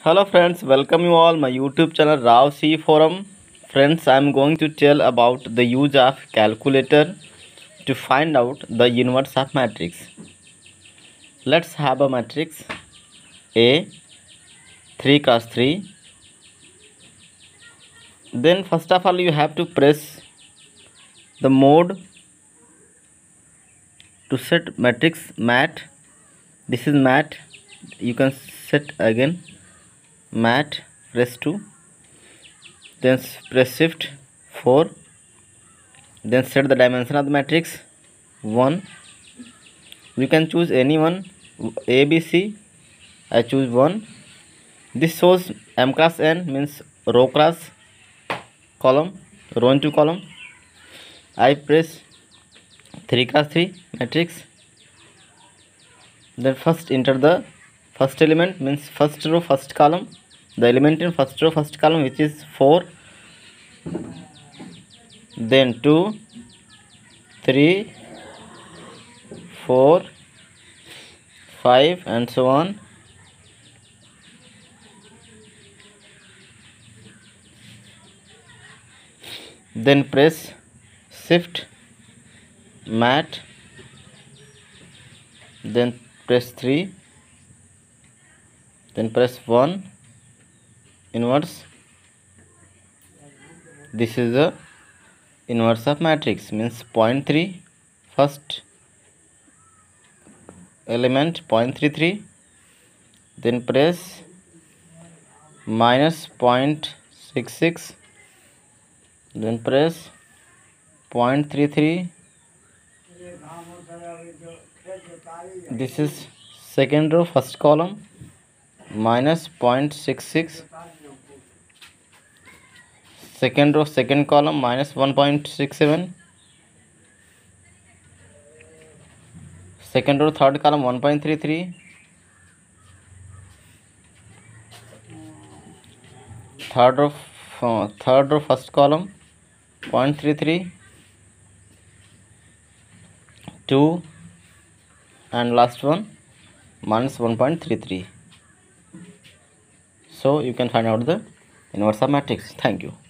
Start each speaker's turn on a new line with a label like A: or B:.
A: Hello friends, welcome you all my YouTube channel Rao C Forum. Friends, I am going to tell about the use of calculator to find out the inverse of matrix. Let's have a matrix A 3 cross 3. Then first of all you have to press the mode to set matrix mat. This is mat. You can set again mat, press 2, then press shift 4, then set the dimension of the matrix 1. You can choose any one, A, B, C. I choose 1. This shows m cross n, means row cross column, row into column. I press 3 cross 3 matrix. Then first enter the first element, means first row first column, the element in first row first column, which is 4, then 2, 3, 4, 5 and so on. Then press shift mat, then press 3, then press 1 inverse. This is the inverse of matrix, means 0.3 first element 0.33, then press minus 0.66, then press 0.33. This is second row first column, minus 0.66, second row second column, minus 1.67, second row third column 1.33, third row first column 0.33, 2, and last one minus 1.33. So you can find out the inverse of matrix. Thank you.